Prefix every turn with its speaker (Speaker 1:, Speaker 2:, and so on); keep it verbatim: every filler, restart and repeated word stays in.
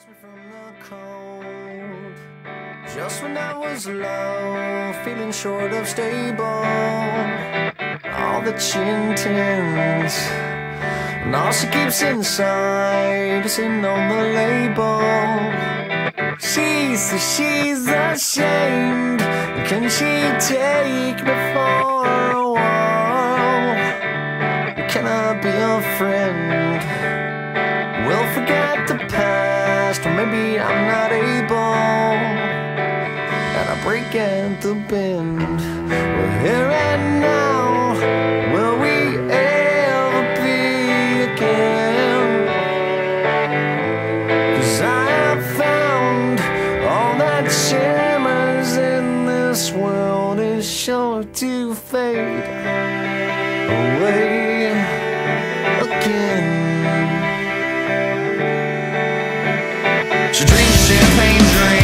Speaker 1: me from the cold. Just when I was low, feeling short of stable, all that she intends, and all she keeps inside is in on the label. She says she's ashamed. Can she take me for a while? Can I be a friend? We'll forget the past, or maybe I'm not able, and I break at the bend. We're here and now, will we ever be again? 'Cause I have found all that shimmers in this world is sure to fade away again. She drinks champagne, drinks